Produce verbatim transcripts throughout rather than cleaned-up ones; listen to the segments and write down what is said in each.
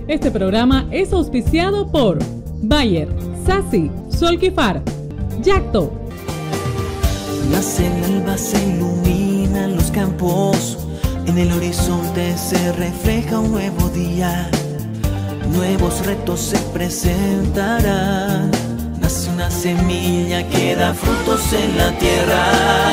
Este programa es auspiciado por Bayer, Sassi, Solquifar, Yacto. Nace el alba, se iluminan los campos, en el horizonte se refleja un nuevo día, nuevos retos se presentarán. Nace una semilla que da frutos en la tierra,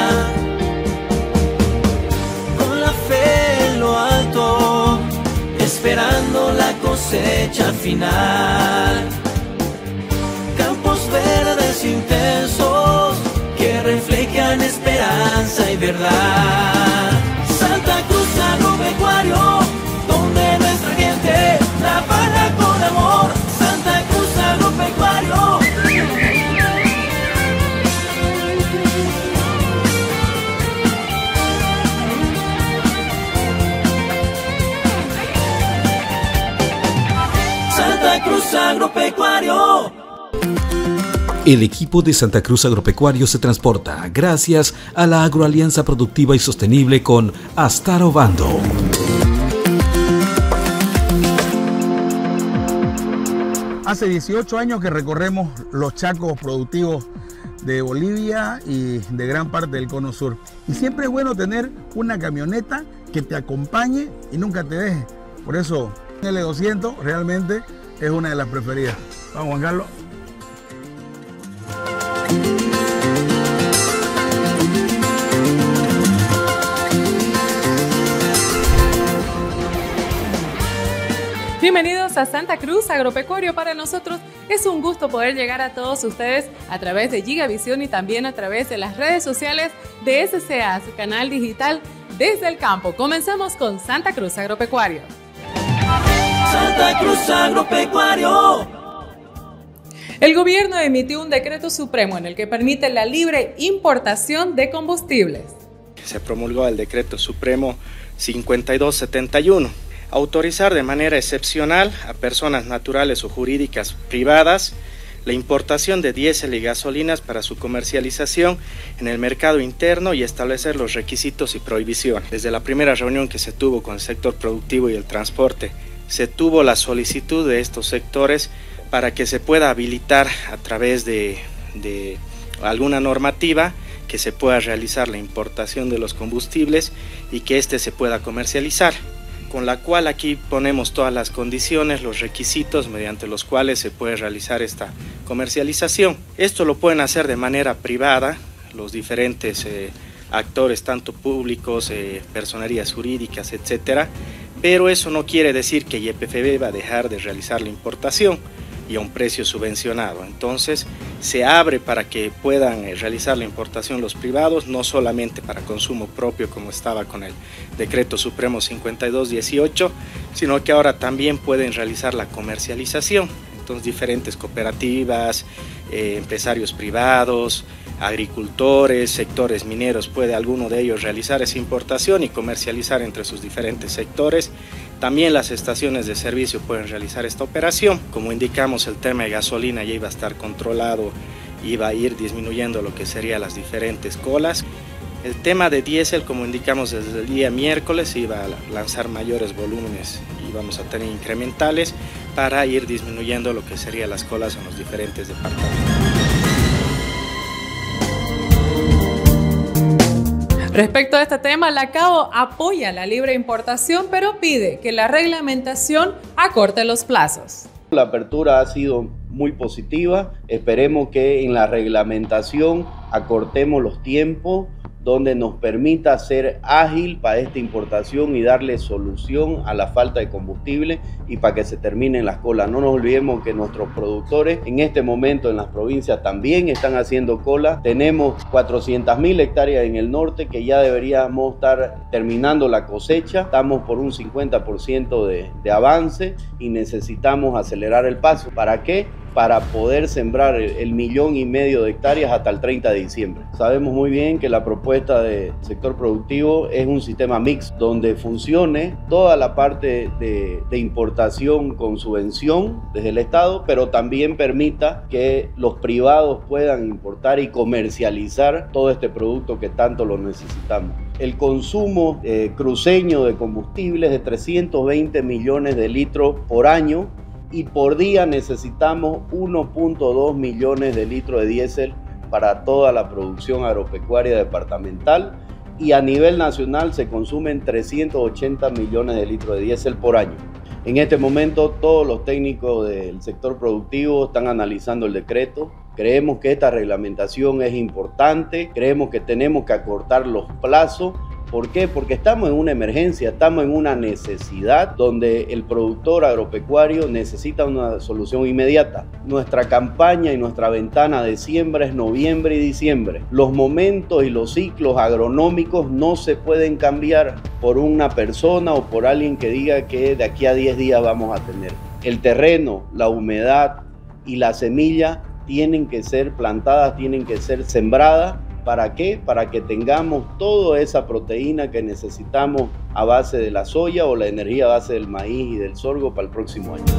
con la fe en lo alto, esperando la cosecha final. Campos verdes intensos que reflejan esperanza y verdad. Santa Cruz Agropecuario, donde nuestra gente trabaja con amor. Santa Cruz Agropecuario. Santa Cruz Agropecuario. El equipo de Santa Cruz Agropecuario se transporta gracias a la agroalianza productiva y sostenible con Astaro Bando. Hace dieciocho años que recorremos los chacos productivos de Bolivia y de gran parte del Cono Sur. Y siempre es bueno tener una camioneta que te acompañe y nunca te deje. Por eso, L doscientos realmente es una de las preferidas. Vamos, Juan Carlos. Bienvenidos a Santa Cruz Agropecuario. Para nosotros es un gusto poder llegar a todos ustedes a través de Gigavisión y también a través de las redes sociales de S C A, su canal digital desde el campo. Comenzamos con Santa Cruz Agropecuario. Santa Cruz Agropecuario. El gobierno emitió un decreto supremo en el que permite la libre importación de combustibles. Se promulgó el decreto supremo cincuenta y dos setenta y uno. Autorizar de manera excepcional a personas naturales o jurídicas privadas la importación de diésel y gasolinas para su comercialización en el mercado interno y establecer los requisitos y prohibiciones. Desde la primera reunión que se tuvo con el sector productivo y el transporte, se tuvo la solicitud de estos sectores para que se pueda habilitar a través de, de alguna normativa que se pueda realizar la importación de los combustibles y que éste se pueda comercializar, con la cual aquí ponemos todas las condiciones, los requisitos mediante los cuales se puede realizar esta comercialización. Esto lo pueden hacer de manera privada los diferentes eh, actores, tanto públicos, eh, personerías jurídicas, etcétera, pero eso no quiere decir que Y P F B va a dejar de realizar la importación y a un precio subvencionado. Entonces se abre para que puedan eh, realizar la importación los privados, no solamente para consumo propio como estaba con el decreto supremo cincuenta y dos dieciocho, sino que ahora también pueden realizar la comercialización. Entonces diferentes cooperativas, eh, empresarios privados, agricultores, sectores mineros, puede alguno de ellos realizar esa importación y comercializar entre sus diferentes sectores. También las estaciones de servicio pueden realizar esta operación. Como indicamos, el tema de gasolina ya iba a estar controlado, iba a ir disminuyendo lo que serían las diferentes colas. El tema de diésel, como indicamos desde el día miércoles, iba a lanzar mayores volúmenes y vamos a tener incrementales para ir disminuyendo lo que serían las colas en los diferentes departamentos. Respecto a este tema, la C A O apoya la libre importación, pero pide que la reglamentación acorte los plazos. La apertura ha sido muy positiva. Esperemos que en la reglamentación acortemos los tiempos, donde nos permita ser ágil para esta importación y darle solución a la falta de combustible y para que se terminen las colas. No nos olvidemos que nuestros productores en este momento en las provincias también están haciendo cola. Tenemos cuatrocientas mil hectáreas en el norte que ya deberíamos estar terminando la cosecha. Estamos por un cincuenta por ciento de, de avance y necesitamos acelerar el paso. ¿Para qué? para poder sembrar el, el millón y medio de hectáreas hasta el treinta de diciembre. Sabemos muy bien que la propuesta del sector productivo es un sistema mixto donde funcione toda la parte de, de importación con subvención desde el Estado, pero también permita que los privados puedan importar y comercializar todo este producto que tanto lo necesitamos. El consumo eh, cruceño de combustibles de trescientos veinte millones de litros por año, y por día necesitamos uno punto dos millones de litros de diésel para toda la producción agropecuaria departamental, y a nivel nacional se consumen trescientos ochenta millones de litros de diésel por año. En este momento todos los técnicos del sector productivo están analizando el decreto. Creemos que esta reglamentación es importante, creemos que tenemos que acortar los plazos. ¿Por qué? Porque estamos en una emergencia, estamos en una necesidad donde el productor agropecuario necesita una solución inmediata. Nuestra campaña y nuestra ventana de siembra es noviembre y diciembre. Los momentos y los ciclos agronómicos no se pueden cambiar por una persona o por alguien que diga que de aquí a diez días vamos a tener. El terreno, la humedad y la semilla tienen que ser plantadas, tienen que ser sembradas. ¿Para qué? Para que tengamos toda esa proteína que necesitamos a base de la soya o la energía a base del maíz y del sorgo para el próximo año.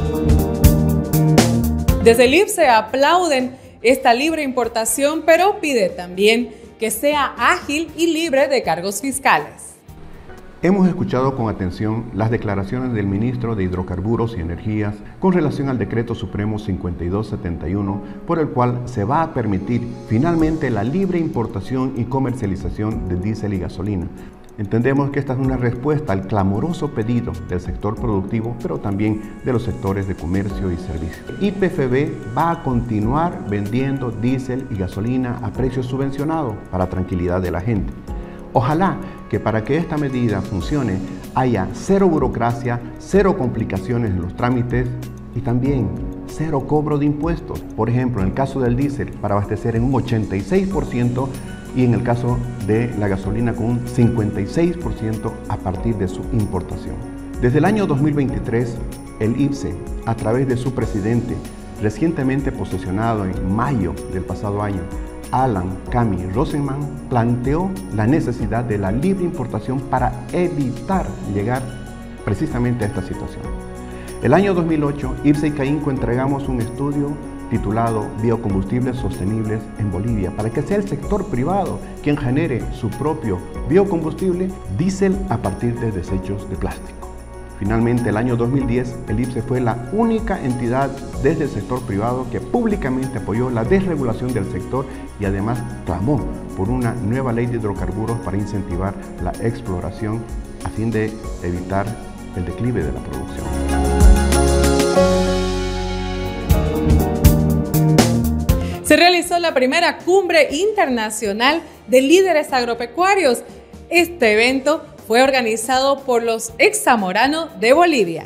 Desde el I P S E aplauden esta libre importación, pero pide también que sea ágil y libre de cargos fiscales. Hemos escuchado con atención las declaraciones del ministro de Hidrocarburos y Energías con relación al Decreto Supremo cincuenta y dos setenta y uno, por el cual se va a permitir finalmente la libre importación y comercialización de diésel y gasolina. Entendemos que esta es una respuesta al clamoroso pedido del sector productivo, pero también de los sectores de comercio y servicios. Y P F B va a continuar vendiendo diésel y gasolina a precios subvencionados para tranquilidad de la gente. Ojalá que para que esta medida funcione haya cero burocracia, cero complicaciones en los trámites y también cero cobro de impuestos. Por ejemplo, en el caso del diésel, para abastecer en un ochenta y seis por ciento y en el caso de la gasolina con un cincuenta y seis por ciento a partir de su importación. Desde el año dos mil veintitrés, el I P S E, a través de su presidente, recientemente posesionado en mayo del pasado año, Alan Cami Rosenman, planteó la necesidad de la libre importación para evitar llegar precisamente a esta situación. El año dos mil ocho, I P S E y CAINCO entregamos un estudio titulado Biocombustibles Sostenibles en Bolivia, para que sea el sector privado quien genere su propio biocombustible, diésel a partir de desechos de plástico. Finalmente, el año dos mil diez, el I P S E fue la única entidad desde el sector privado que públicamente apoyó la desregulación del sector y además clamó por una nueva ley de hidrocarburos para incentivar la exploración a fin de evitar el declive de la producción. Se realizó la primera cumbre internacional de líderes agropecuarios. Este evento fue organizado por los ex zamoranos de Bolivia.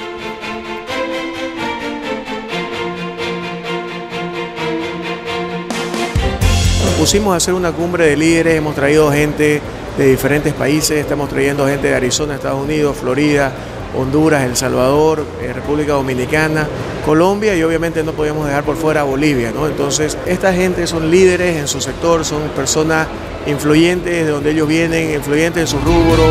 Nos pusimos a hacer una cumbre de líderes, hemos traído gente de diferentes países, estamos trayendo gente de Arizona, Estados Unidos, Florida, Honduras, El Salvador, eh, República Dominicana, Colombia y obviamente no podíamos dejar por fuera a Bolivia, ¿no? Entonces, esta gente son líderes en su sector, son personas influyentes de donde ellos vienen, influyentes en su rubro.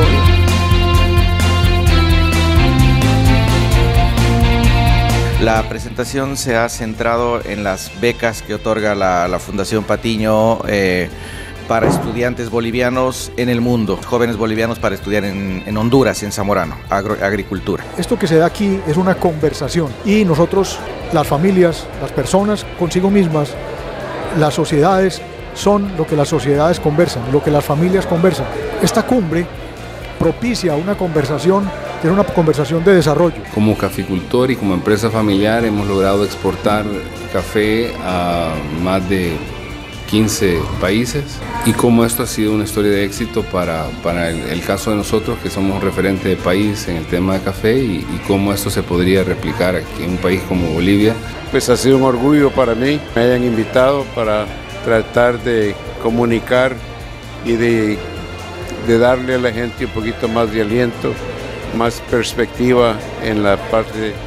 La presentación se ha centrado en las becas que otorga la, la Fundación Patiño eh, para estudiantes bolivianos en el mundo, jóvenes bolivianos para estudiar en, en Honduras, en Zamorano, agro, agricultura. Esto que se da aquí es una conversación y nosotros, las familias, las personas consigo mismas, las sociedades, son lo que las sociedades conversan, lo que las familias conversan. Esta cumbre propicia una conversación, que es una conversación de desarrollo. Como caficultor y como empresa familiar hemos logrado exportar café a más de quince países y cómo esto ha sido una historia de éxito para, para el, el caso de nosotros que somos referente de país en el tema de café y, y cómo esto se podría replicar aquí en un país como Bolivia. Pues ha sido un orgullo para mí, me hayan invitado para tratar de comunicar y de, de darle a la gente un poquito más de aliento, más perspectiva en la parte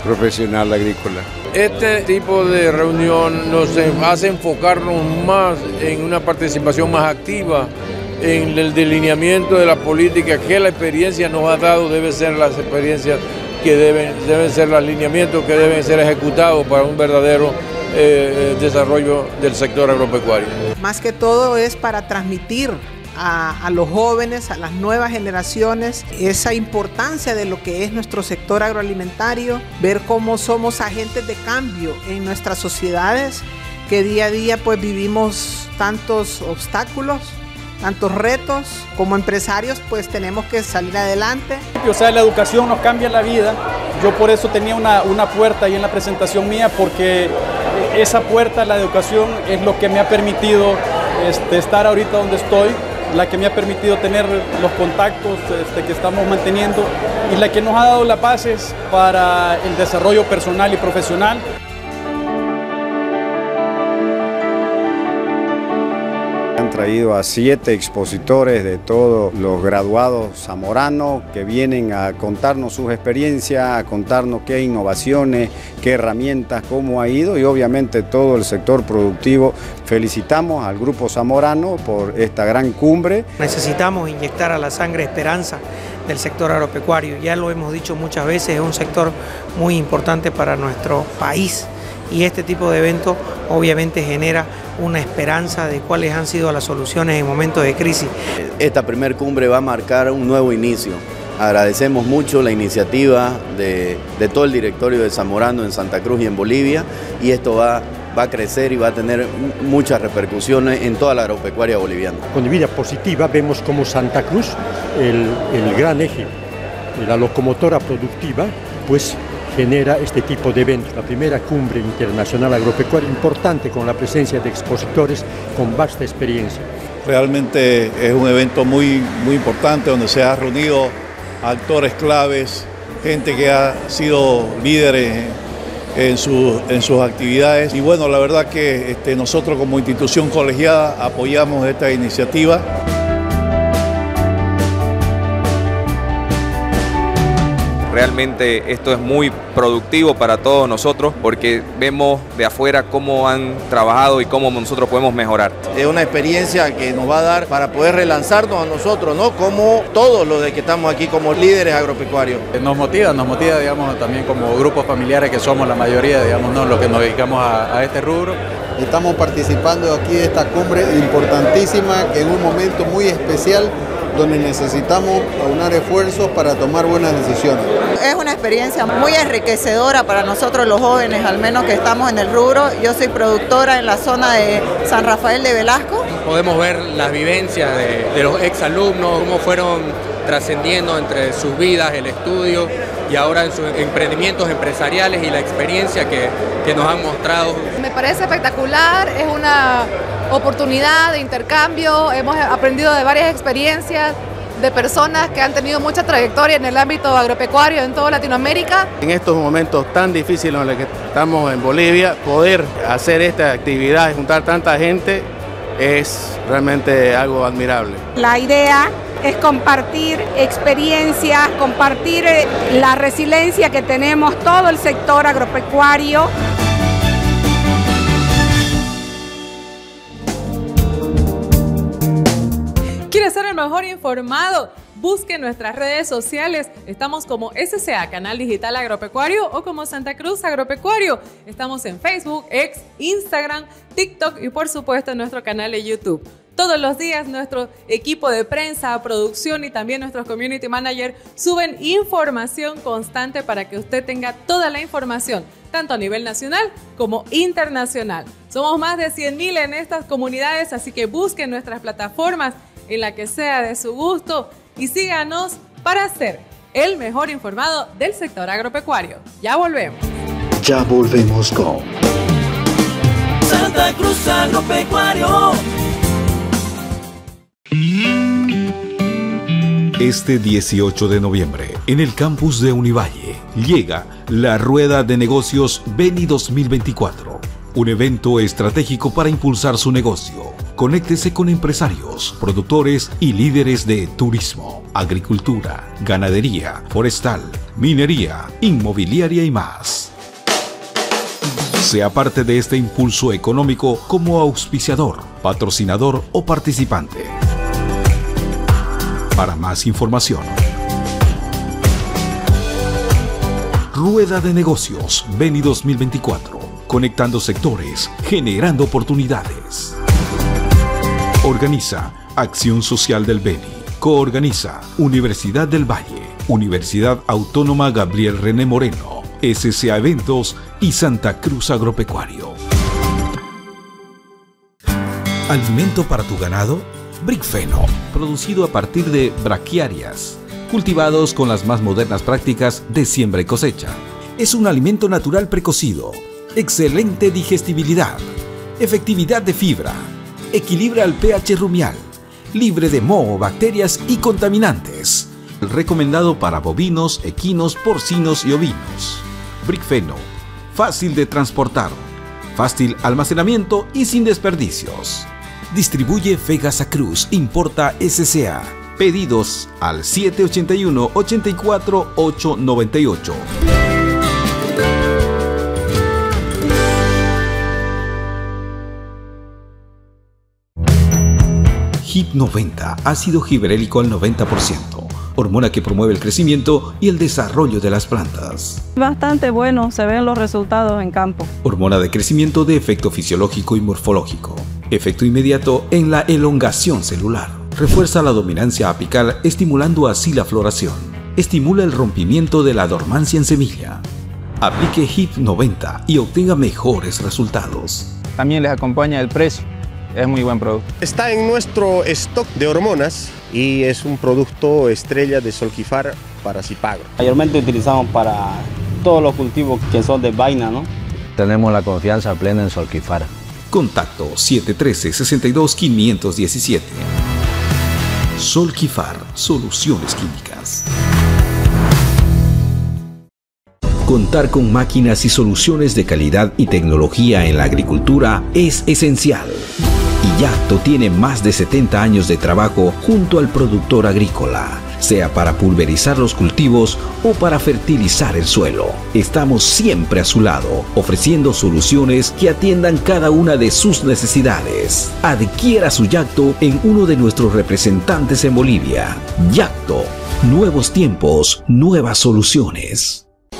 profesional agrícola. Este tipo de reunión nos hace enfocarnos más en una participación más activa en el delineamiento de la política que la experiencia nos ha dado. Debe ser las experiencias que deben, deben ser los lineamientos que deben ser ejecutados para un verdadero eh, desarrollo del sector agropecuario. Más que todo es para transmitir A, a los jóvenes, a las nuevas generaciones, esa importancia de lo que es nuestro sector agroalimentario, ver cómo somos agentes de cambio en nuestras sociedades, que día a día pues vivimos tantos obstáculos, tantos retos. Como empresarios pues tenemos que salir adelante. O sea, la educación nos cambia la vida. Yo por eso tenía una, una puerta ahí en la presentación mía, porque esa puerta, la educación, es lo que me ha permitido este, estar ahorita donde estoy, la que me ha permitido tener los contactos este, que estamos manteniendo y la que nos ha dado las bases para el desarrollo personal y profesional. Han traído a siete expositores de todos los graduados zamoranos que vienen a contarnos sus experiencias, a contarnos qué innovaciones, qué herramientas, cómo ha ido, y obviamente todo el sector productivo. Felicitamos al Grupo Zamorano por esta gran cumbre. Necesitamos inyectar a la sangre esperanza del sector agropecuario. Ya lo hemos dicho muchas veces, es un sector muy importante para nuestro país. Y este tipo de eventos obviamente genera una esperanza de cuáles han sido las soluciones en momentos de crisis. Esta primer cumbre va a marcar un nuevo inicio. Agradecemos mucho la iniciativa de, de todo el directorio de Zamorano en Santa Cruz y en Bolivia, y esto va, va a crecer y va a tener muchas repercusiones en toda la agropecuaria boliviana. Con vida positiva vemos como Santa Cruz, el, el gran eje, la locomotora productiva, pues genera este tipo de eventos. La primera cumbre internacional agropecuaria importante, con la presencia de expositores con vasta experiencia. Realmente es un evento muy, muy importante, donde se han reunido actores claves, gente que ha sido líderes en, su, en sus actividades. Y bueno, la verdad que este, nosotros como institución colegiada apoyamos esta iniciativa. Realmente esto es muy productivo para todos nosotros, porque vemos de afuera cómo han trabajado y cómo nosotros podemos mejorar. Es una experiencia que nos va a dar para poder relanzarnos a nosotros, ¿no? Como todos los de que estamos aquí como líderes agropecuarios. Nos motiva, nos motiva, digamos, también como grupos familiares que somos la mayoría, digamos, ¿no? Los que nos dedicamos a, a este rubro. Estamos participando aquí de esta cumbre importantísima, que en un momento muy especial, donde necesitamos aunar esfuerzos para tomar buenas decisiones. Es una experiencia muy enriquecedora para nosotros los jóvenes, al menos que estamos en el rubro. Yo soy productora en la zona de San Rafael de Velasco. Podemos ver las vivencias de, de los exalumnos, cómo fueron trascendiendo entre sus vidas, el estudio y ahora en sus emprendimientos empresariales, y la experiencia que, que nos han mostrado. Me parece espectacular, es una oportunidad de intercambio, hemos aprendido de varias experiencias de personas que han tenido mucha trayectoria en el ámbito agropecuario en toda Latinoamérica. En estos momentos tan difíciles en los que estamos en Bolivia, poder hacer esta actividad y juntar tanta gente es realmente algo admirable. La idea es compartir experiencias, compartir la resiliencia que tenemos todo el sector agropecuario. ¿Quieres ser el mejor informado? Busque nuestras redes sociales. Estamos como S C A, Canal Digital Agropecuario, o como Santa Cruz Agropecuario. Estamos en Facebook, X, Instagram, TikTok y por supuesto en nuestro canal de YouTube. Todos los días nuestro equipo de prensa, producción y también nuestros community managers suben información constante para que usted tenga toda la información, tanto a nivel nacional como internacional. Somos más de cien mil en estas comunidades, así que busquen nuestras plataformas en la que sea de su gusto y síganos para ser el mejor informado del sector agropecuario. Ya volvemos. Ya volvemos con Santa Cruz Agropecuario. Este dieciocho de noviembre, en el campus de Univalle, llega la Rueda de Negocios Beni dos mil veinticuatro, un evento estratégico para impulsar su negocio. Conéctese con empresarios, productores y líderes de turismo, agricultura, ganadería, forestal, minería, inmobiliaria y más. Sea parte de este impulso económico como auspiciador, patrocinador o participante. Para más información, Rueda de Negocios Beni dos mil veinticuatro. Conectando sectores, generando oportunidades. Organiza Acción Social del Beni. Coorganiza Universidad del Valle, Universidad Autónoma Gabriel René Moreno, S C A Eventos y Santa Cruz Agropecuario. ¿Alimento para tu ganado? Bricfeno, producido a partir de braquiarias, cultivados con las más modernas prácticas de siembra y cosecha. Es un alimento natural precocido, excelente digestibilidad, efectividad de fibra, equilibra el pH rumial, libre de moho, bacterias y contaminantes. Recomendado para bovinos, equinos, porcinos y ovinos. Bricfeno, fácil de transportar, fácil almacenamiento y sin desperdicios. Distribuye Fegasa Cruz, importa S C A. Pedidos al siete ocho uno, ocho cuatro, ocho nueve ocho. Hip noventa, ácido gibberélico al noventa por ciento, hormona que promueve el crecimiento y el desarrollo de las plantas. Bastante bueno, se ven los resultados en campo. Hormona de crecimiento de efecto fisiológico y morfológico. Efecto inmediato en la elongación celular. Refuerza la dominancia apical, estimulando así la floración. Estimula el rompimiento de la dormancia en semilla. Aplique Hip noventa y obtenga mejores resultados. También les acompaña el precio. Es muy buen producto. Está en nuestro stock de hormonas y es un producto estrella de Solquifar para Zipagro. Mayormente utilizamos para todos los cultivos que son de vaina, ¿no? Tenemos la confianza plena en Solquifar. Contacto siete uno tres, seis dos, cinco uno siete. Solquifar, soluciones químicas. Contar con máquinas y soluciones de calidad y tecnología en la agricultura es esencial. Y Yacto tiene más de setenta años de trabajo junto al productor agrícola, sea para pulverizar los cultivos o para fertilizar el suelo. Estamos siempre a su lado, ofreciendo soluciones que atiendan cada una de sus necesidades. Adquiera su Yacto en uno de nuestros representantes en Bolivia. Yacto, nuevos tiempos, nuevas soluciones.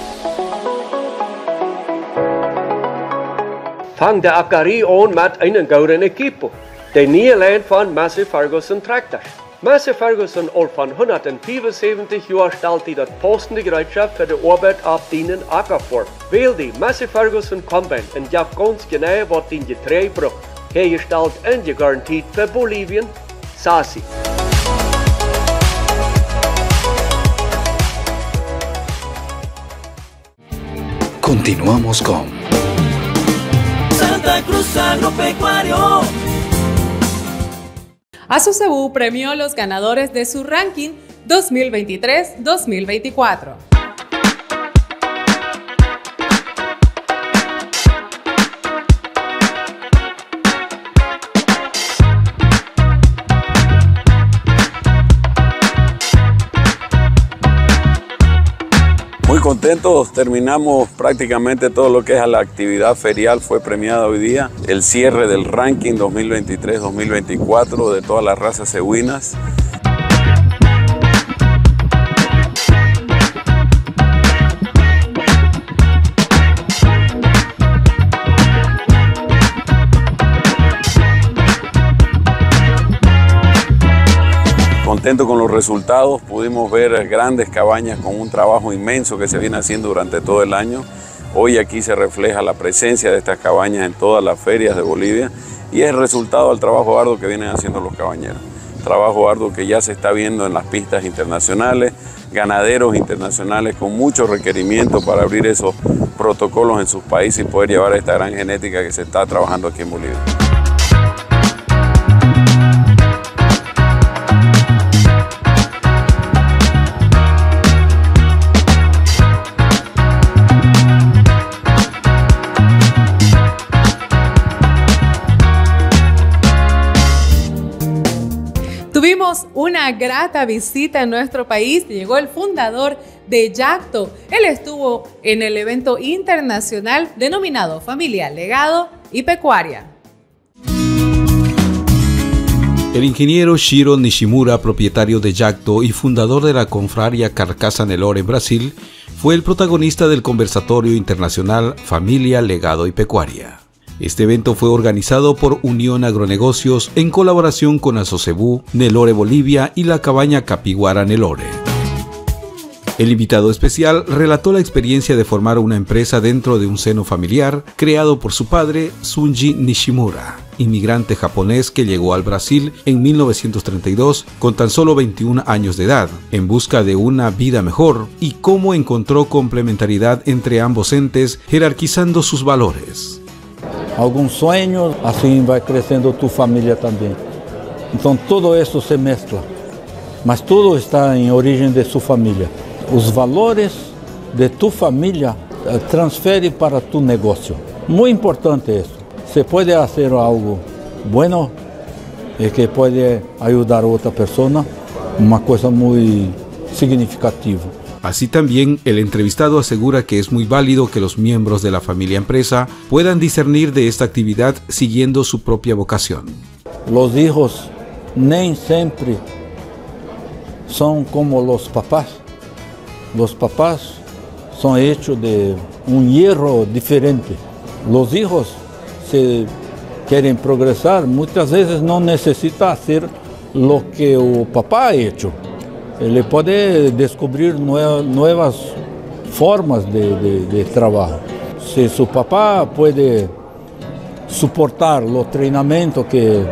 Van de Akari on met een gouden equipo. De Nederland van Massey Ferguson tractor. Massey Ferguson al van honderdvierenzeventig jaar stelt hij dat passende gereedschap voor de arbeid op dienen akker voor. Wil die Massey Ferguson Combine en jaf ganz genau wat die getrei braucht. Hergestellt en gegarantiert voor Bolivien. Sasi. Continuamos con Santa Cruz Agropecuario. Asocebú premió a los ganadores de su ranking dos mil veintitrés dos mil veinticuatro. Muy contentos, terminamos prácticamente todo lo que es la actividad ferial, fue premiada hoy día. El cierre del ranking dos mil veintitrés dos mil veinticuatro de todas las razas cebuinas. Contento con los resultados, pudimos ver grandes cabañas con un trabajo inmenso que se viene haciendo durante todo el año. Hoy aquí se refleja la presencia de estas cabañas en todas las ferias de Bolivia y es el resultado del trabajo arduo que vienen haciendo los cabañeros. Trabajo arduo que ya se está viendo en las pistas internacionales, ganaderos internacionales con muchos requerimientos para abrir esos protocolos en sus países y poder llevar esta gran genética que se está trabajando aquí en Bolivia. Tuvimos tuvimos una grata visita en nuestro país. Llegó el fundador de Yacto. Él estuvo en el evento internacional denominado Familia, Legado y Pecuaria. El ingeniero Shiro Nishimura, propietario de Yacto y fundador de la confraria Carcasa Nelore en Brasil, fue el protagonista del conversatorio internacional Familia, Legado y Pecuaria. Este evento fue organizado por Unión Agronegocios en colaboración con Asocebú, Nelore Bolivia y la cabaña Capiguara Nelore. El invitado especial relató la experiencia de formar una empresa dentro de un seno familiar creado por su padre, Sunji Nishimura, inmigrante japonés que llegó al Brasil en mil novecientos treinta y dos con tan solo veintiún años de edad, en busca de una vida mejor, y cómo encontró complementariedad entre ambos entes, jerarquizando sus valores. Alguns sonhos, assim vai crescendo tua família também. Então tudo isso se mescla, mas tudo está em origem de sua família. Os valores de tua família transferem para tu negócio. Muito importante isso. Se pode fazer algo bueno e que pode ajudar a outra pessoa, uma coisa muito significativa. Así también, el entrevistado asegura que es muy válido que los miembros de la familia empresa puedan discernir de esta actividad siguiendo su propia vocación. Los hijos nem sempre son como los papás. Los papás son hechos de un hierro diferente. Los hijos, si quieren progresar, muchas veces no necesitan hacer lo que el papá ha hecho. Ele pode descobrir novas formas de, de, de trabalho. Se seu papá pode suportar o treinamento que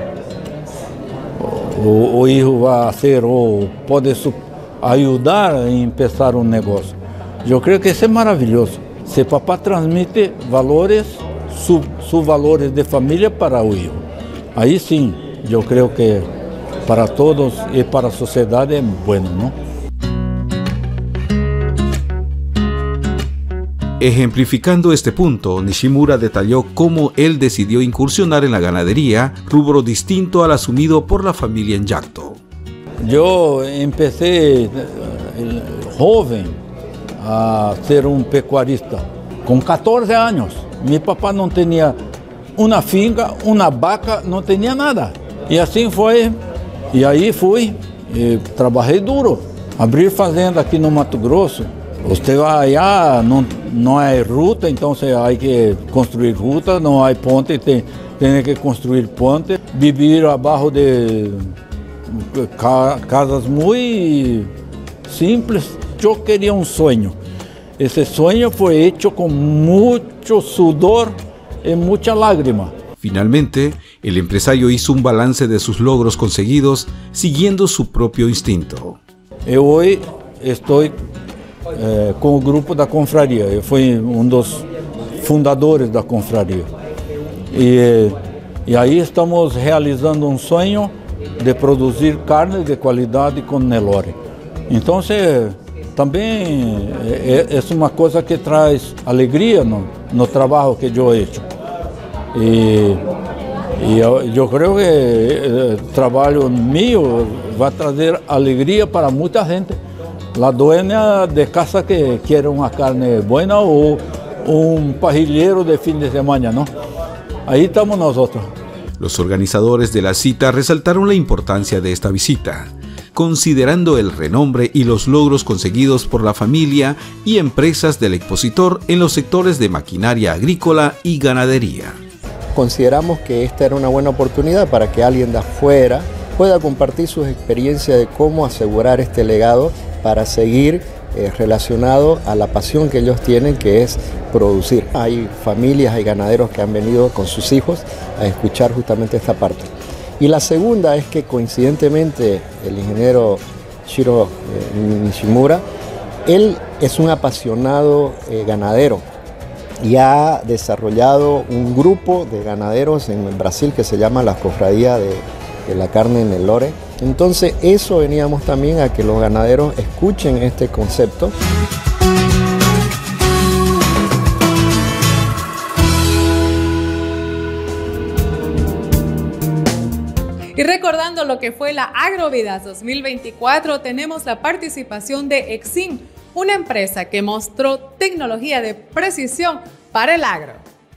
o, o filho vai fazer, ou pode ajudar a começar um negócio, eu creio que isso é maravilhoso. Se o papá transmite valores, seus valores de família para o filho, aí sim, eu creio que para todos y para la sociedad es bueno, ¿no? Ejemplificando este punto, Nishimura detalló cómo él decidió incursionar en la ganadería, rubro distinto al asumido por la familia en Yacto. Yo empecé joven a ser un pecuarista, con catorce años. Mi papá no tenía una finca, una vaca, no tenía nada. Y así fue. E aí fui, e trabalhei duro. Abrir fazenda aqui no Mato Grosso, você vai allá, não, não há ruta, então você tem que construir ruta, não há ponte, tem, tem que construir ponte. Viver abaixo de casas muito simples. Eu queria um sonho. Esse sonho foi feito com muito sudor e muita lágrima. Finalmente, el empresario hizo un balance de sus logros conseguidos siguiendo su propio instinto. Eu hoje estou eh, com o grupo da confraria. Eu fui um dos fundadores da confraria. E, e aí estamos realizando um sonho de produzir carne de qualidade com Nelore. Então, se, também é, é uma coisa que traz alegria no, no trabalho que eu faço. E, e eu, eu creio que o trabalho meu vai trazer alegria para muita gente. La dueña de casa que quer uma carne boa ou um parrillero de fim de semana, ¿no? Ahí estamos nosotros. Los organizadores de la cita resaltaron la importancia de esta visita, considerando el renombre y los logros conseguidos por la familia y empresas del expositor en los sectores de maquinaria agrícola y ganadería. Consideramos que esta era una buena oportunidad para que alguien de afuera pueda compartir sus experiencias de cómo asegurar este legado para seguir eh, relacionado a la pasión que ellos tienen, que es producir. Hay familias, hay ganaderos que han venido con sus hijos a escuchar justamente esta parte. Y la segunda es que coincidentemente el ingeniero Shiro eh, Nishimura, él es un apasionado eh, ganadero y ha desarrollado un grupo de ganaderos en Brasil que se llama la Cofradía de, de la Carne Nelore. Entonces eso veníamos también a que los ganaderos escuchen este concepto. Y recordando lo que fue la Agrovidas dos mil veinticuatro, tenemos la participación de Exim, una empresa que mostró tecnología de precisión para el agro.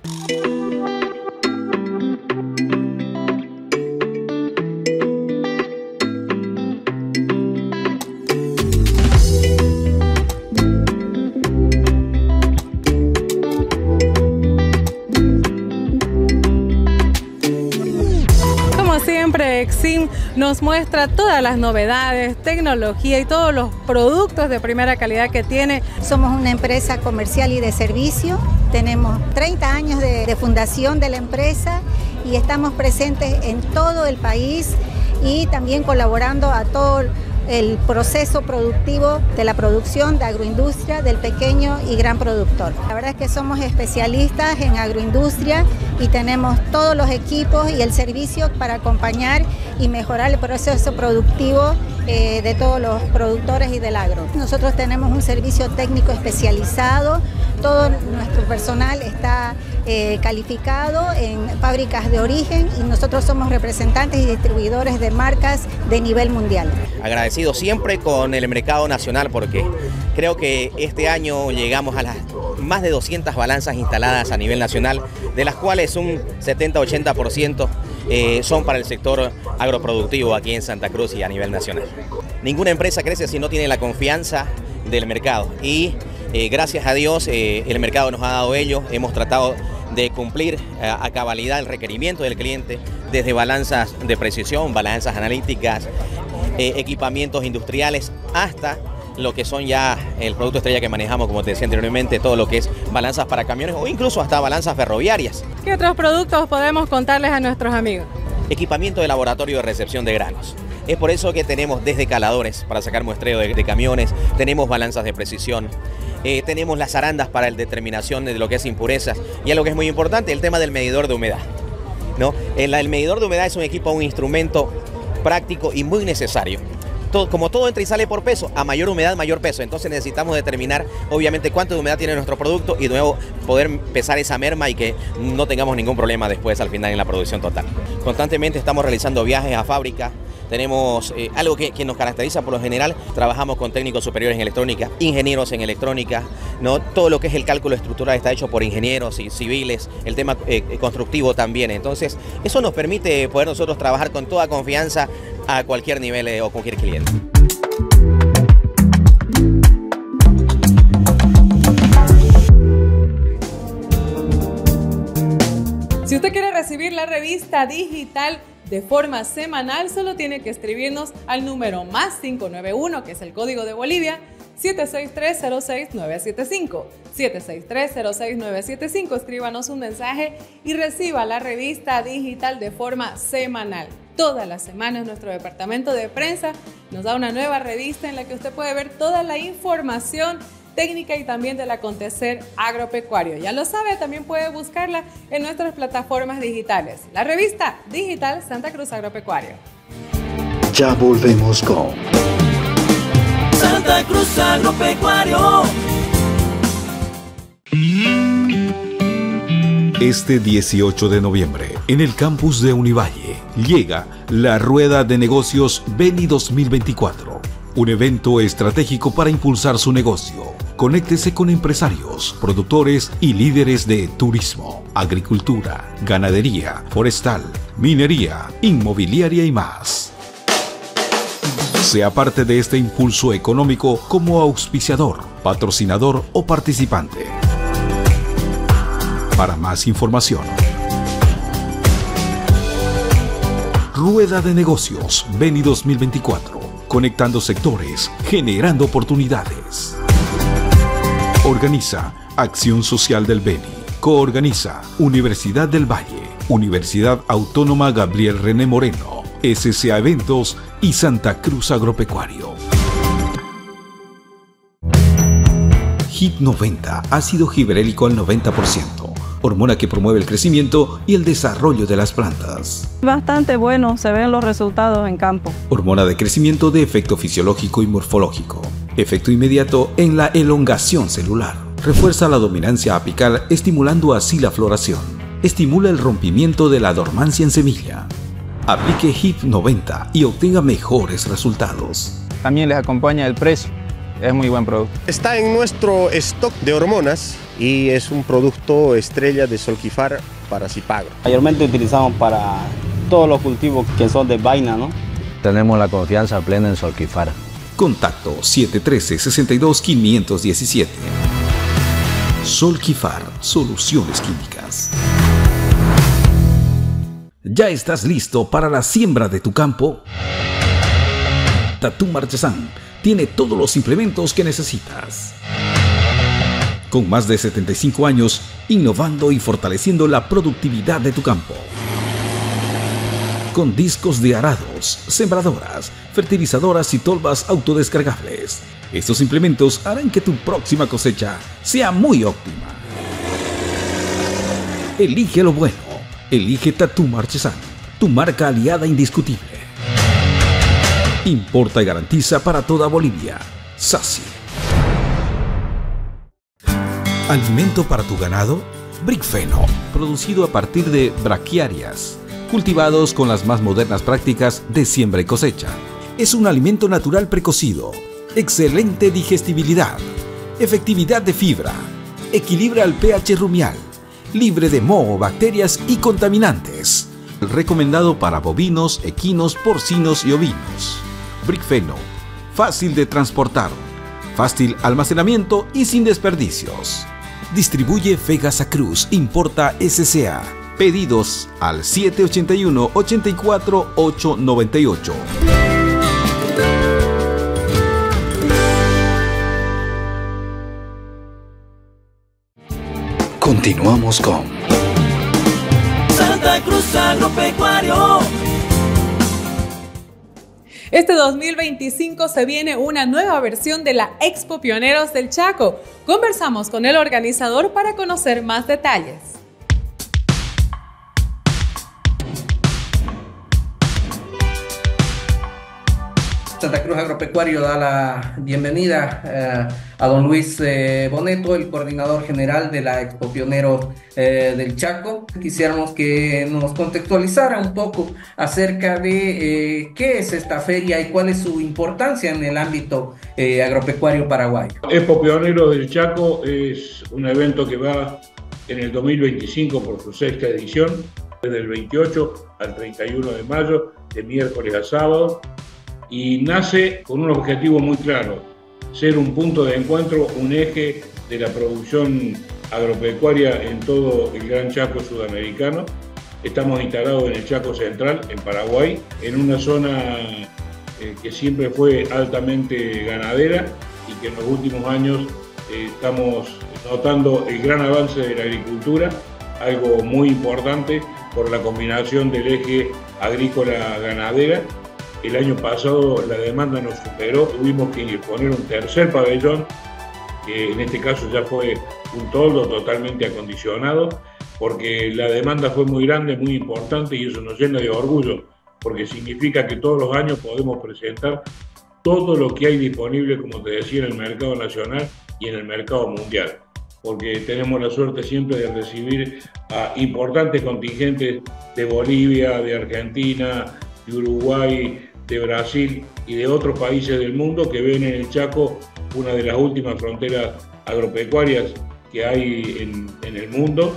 Siempre Exim nos muestra todas las novedades, tecnología y todos los productos de primera calidad que tiene. Somos una empresa comercial y de servicio, tenemos treinta años de, de fundación de la empresa y estamos presentes en todo el país y también colaborando a todo el proceso productivo de la producción de agroindustria del pequeño y gran productor. La verdad es que somos especialistas en agroindustria y tenemos todos los equipos y el servicio para acompañar y mejorar el proceso productivo eh, de todos los productores y del agro. Nosotros tenemos un servicio técnico especializado, todo nuestro personal está eh, calificado en fábricas de origen y nosotros somos representantes y distribuidores de marcas de nivel mundial. Agradecido siempre con el mercado nacional porque creo que este año llegamos a las más de doscientas balanzas instaladas a nivel nacional, de las cuales un setenta a ochenta por ciento eh, son para el sector agroproductivo aquí en Santa Cruz y a nivel nacional. Ninguna empresa crece si no tiene la confianza del mercado y eh, gracias a Dios eh, el mercado nos ha dado ello. Hemos tratado de cumplir eh, a cabalidad el requerimiento del cliente desde balanzas de precisión, balanzas analíticas, eh, equipamientos industriales hasta lo que son ya el producto estrella que manejamos, como te decía anteriormente, todo lo que es balanzas para camiones o incluso hasta balanzas ferroviarias. ¿Qué otros productos podemos contarles a nuestros amigos? Equipamiento de laboratorio de recepción de granos. Es por eso que tenemos desde caladores para sacar muestreo de, de camiones, tenemos balanzas de precisión, eh, tenemos las arandas para la determinación de lo que es impurezas y algo que es muy importante, el tema del medidor de humedad, ¿no? El, el medidor de humedad es un equipo, un instrumento práctico y muy necesario. Todo, como todo entra y sale por peso, a mayor humedad, mayor peso. Entonces necesitamos determinar, obviamente, cuánto de humedad tiene nuestro producto y de nuevo poder pesar esa merma y que no tengamos ningún problema después al final en la producción total. Constantemente estamos realizando viajes a fábrica. Tenemos eh, algo que, que nos caracteriza por lo general, trabajamos con técnicos superiores en electrónica, ingenieros en electrónica, ¿no? Todo lo que es el cálculo estructural está hecho por ingenieros y civiles, el tema eh, constructivo también. Entonces, eso nos permite poder nosotros trabajar con toda confianza a cualquier nivel eh, o cualquier cliente. Si usted quiere recibir la revista digital de forma semanal, solo tiene que escribirnos al número más cinco nueve uno, que es el código de Bolivia, siete seis tres cero seis nueve siete cinco. siete seis tres cero seis nueve siete cinco. Escríbanos un mensaje y reciba la revista digital de forma semanal. Todas las semanas nuestro departamento de prensa nos da una nueva revista en la que usted puede ver toda la información técnica y también del acontecer agropecuario. Ya lo sabe, también puede buscarla en nuestras plataformas digitales. La revista digital Santa Cruz Agropecuario. Ya volvemos con Santa Cruz Agropecuario. Este dieciocho de noviembre, en el campus de Univalle, llega la Rueda de Negocios Beni dos mil veinticuatro, un evento estratégico para impulsar su negocio. Conéctese con empresarios, productores y líderes de turismo, agricultura, ganadería, forestal, minería, inmobiliaria y más. Sea parte de este impulso económico como auspiciador, patrocinador o participante. Para más información, Rueda de Negocios Beni dos mil veinticuatro, conectando sectores, generando oportunidades. Organiza Acción Social del Beni. Coorganiza Universidad del Valle, Universidad Autónoma Gabriel René Moreno, S C A Eventos y Santa Cruz Agropecuario. Hit noventa, ácido gibberélico al noventa por ciento, hormona que promueve el crecimiento y el desarrollo de las plantas. Bastante bueno, se ven los resultados en campo. Hormona de crecimiento de efecto fisiológico y morfológico. Efecto inmediato en la elongación celular. Refuerza la dominancia apical, estimulando así la floración. Estimula el rompimiento de la dormancia en semilla. Aplique H I P noventa y obtenga mejores resultados. También les acompaña el precio. Es muy buen producto. Está en nuestro stock de hormonas y es un producto estrella de Solquifar para Zipago. Mayormente utilizamos para todos los cultivos que son de vaina, ¿no? Tenemos la confianza plena en Solquifar. Contacto siete uno tres, seis dos, cinco uno siete. Solquifar, soluciones químicas. ¿Ya estás listo para la siembra de tu campo? Tatum Artesan tiene todos los implementos que necesitas. Con más de setenta y cinco años, innovando y fortaleciendo la productividad de tu campo. Con discos de arados, sembradoras, fertilizadoras y tolvas autodescargables. Estos implementos harán que tu próxima cosecha sea muy óptima. Elige lo bueno. Elige Tatum Artesan, tu marca aliada indiscutible. Importa y garantiza para toda Bolivia. SACI. ¿Alimento para tu ganado? Bricfeno, producido a partir de braquiarias, cultivados con las más modernas prácticas de siembra y cosecha. Es un alimento natural precocido, excelente digestibilidad, efectividad de fibra, equilibra el pH rumial, libre de moho, bacterias y contaminantes. Recomendado para bovinos, equinos, porcinos y ovinos. Bricfeno, fácil de transportar, fácil almacenamiento y sin desperdicios. Distribuye Fegasa Cruz, importa S C A. Pedidos al siete ocho uno, ocho cuatro, ocho nueve ocho. Continuamos con Santa Cruz Agropecuario. Este dos mil veinticinco se viene una nueva versión de la Expo Pioneros del Chaco. Conversamos con el organizador para conocer más detalles. Santa Cruz Agropecuario da la bienvenida eh, a don Luis eh, Boneto, el coordinador general de la Expo Pioneros eh, del Chaco. Quisiéramos que nos contextualizara un poco acerca de eh, qué es esta feria y cuál es su importancia en el ámbito eh, agropecuario paraguayo. Expo Pioneros del Chaco es un evento que va en el dos mil veinticinco por su sexta edición, desde el veintiocho al treinta y uno de mayo, de miércoles a sábado. Y nace con un objetivo muy claro, ser un punto de encuentro, un eje de la producción agropecuaria en todo el Gran Chaco sudamericano. Estamos instalados en el Chaco Central, en Paraguay, en una zona eh, que siempre fue altamente ganadera y que en los últimos años eh, estamos notando el gran avance de la agricultura, algo muy importante por la combinación del eje agrícola-ganadera. El año pasado la demanda nos superó, tuvimos que poner un tercer pabellón, que en este caso ya fue un toldo totalmente acondicionado, porque la demanda fue muy grande, muy importante, y eso nos llena de orgullo, porque significa que todos los años podemos presentar todo lo que hay disponible, como te decía, en el mercado nacional y en el mercado mundial, porque tenemos la suerte siempre de recibir a importantes contingentes de Bolivia, de Argentina, de Uruguay, de Brasil y de otros países del mundo que ven en el Chaco una de las últimas fronteras agropecuarias que hay en, en el mundo.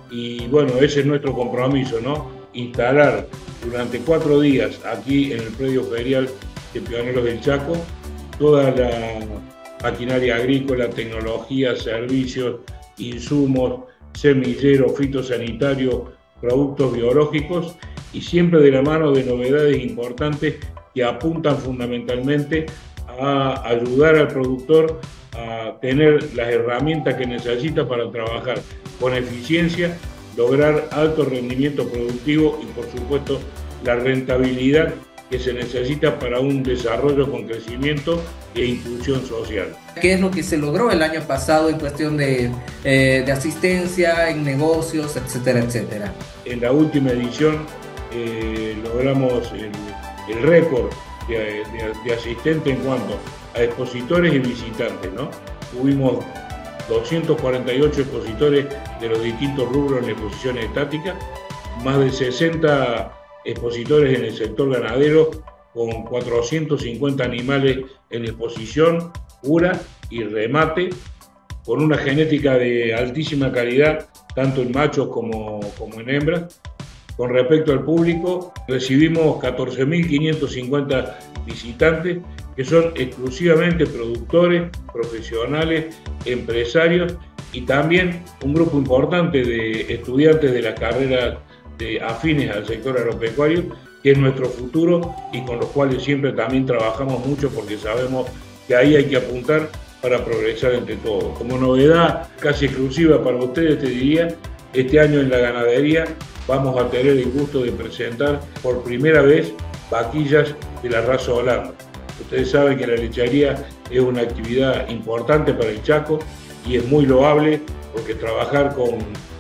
Y bueno, ese es nuestro compromiso, ¿no? Instalar durante cuatro días aquí en el predio ferial de Pioneros del Chaco toda la maquinaria agrícola, tecnología, servicios, insumos, semilleros, fitosanitarios, productos biológicos, y siempre de la mano de novedades importantes que apuntan fundamentalmente a ayudar al productor a tener las herramientas que necesita para trabajar con eficiencia, lograr alto rendimiento productivo y por supuesto la rentabilidad que se necesita para un desarrollo con crecimiento e inclusión social. ¿Qué es lo que se logró el año pasado en cuestión de, eh, de asistencia, en negocios, etcétera, etcétera? En la última edición eh, logramos el, el récord de, de, de asistentes en cuanto a expositores y visitantes, ¿no? Tuvimos doscientos cuarenta y ocho expositores de los distintos rubros en exposiciones estáticas, más de sesenta expositores en el sector ganadero con cuatrocientos cincuenta animales en exposición pura y remate, con una genética de altísima calidad, tanto en machos como, como en hembras. Con respecto al público, recibimos catorce mil quinientos cincuenta visitantes, que son exclusivamente productores, profesionales, empresarios y también un grupo importante de estudiantes de la carrera de afines al sector agropecuario, que es nuestro futuro y con los cuales siempre también trabajamos mucho porque sabemos que ahí hay que apuntar para progresar entre todos. Como novedad casi exclusiva para ustedes, te diría, este año en la ganadería vamos a tener el gusto de presentar por primera vez vaquillas de la raza Holanda. Ustedes saben que la lechería es una actividad importante para el Chaco y es muy loable porque trabajar con,